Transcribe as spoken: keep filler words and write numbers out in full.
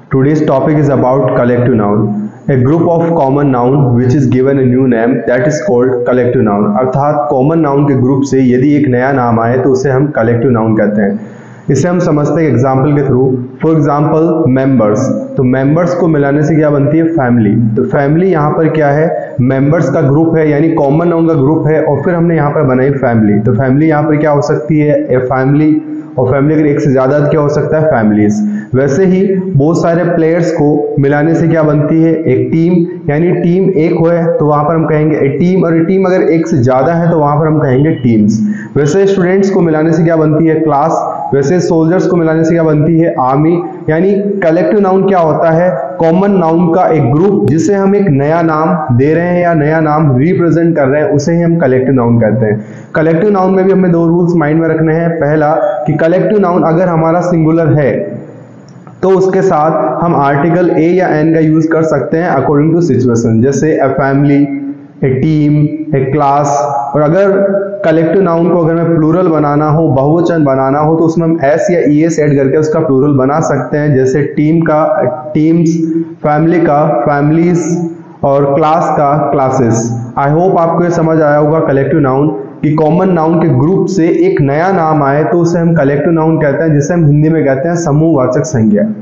Today's topic is about collective noun. A group of common noun which is given a new name that is called collective noun. अर्थात common noun के group से यदि एक नया नाम आए तो उसे हम collective noun कहते हैं. इसे हम समझते हैं एग्जाम्पल के थ्रू. फॉर एग्जाम्पल मेंबर्स, तो मेंबर्स को मिलाने से क्या बनती है? फैमिली. तो फैमिली यहाँ पर क्या है? मेंबर्स का ग्रुप है, यानी कॉमन नाउन का ग्रुप है, और फिर हमने यहाँ पर बनाई फैमिली. तो फैमिली यहाँ पर क्या हो सकती है? A family. और फैमिली अगर एक से ज्यादा क्या हो सकता है? फैमिलीज. वैसे ही बहुत सारे प्लेयर्स को मिलाने से क्या बनती है? एक टीम. यानी टीम एक हो है तो वहां पर हम कहेंगे ए टीम, और टीम अगर एक से ज्यादा है तो वहां पर हम कहेंगे टीम्स. वैसे स्टूडेंट्स को मिलाने से क्या बनती है? क्लास. वैसे सोल्जर्स को मिलाने से क्या बनती है? आर्मी. यानी कलेक्टिव नाउन क्या होता है? कॉमन नाउन का एक ग्रुप जिसे हम एक नया नाम दे रहे हैं या नया नाम रिप्रेजेंट कर रहे हैं, उसे ही हम कलेक्टिव नाउन कहते हैं. कलेक्टिव नाउन में भी हमें दो रूल्स माइंड में रखने हैं. पहला कि कलेक्टिव नाउन अगर हमारा सिंगुलर है तो उसके साथ हम आर्टिकल ए या एन का यूज कर सकते हैं अकॉर्डिंग टू सिचुएशन, जैसे a family, a team, a class. और अगर कलेक्टिव नाउन को अगर मैं प्लूरल बनाना हो, बहुवचन बनाना हो, तो उसमें हम एस या ई एस ऐड करके उसका प्लूरल बना सकते हैं, जैसे टीम का टीम्स, फैमिली का फैमिलीज, और क्लास का क्लासेस. आई होप आपको ये समझ आया होगा कलेक्टिव नाउन कि कॉमन नाउन के ग्रुप से एक नया नाम आए तो उसे हम कलेक्टिव नाउन कहते हैं, जिसे हम हिंदी में कहते हैं समूहवाचक संज्ञा.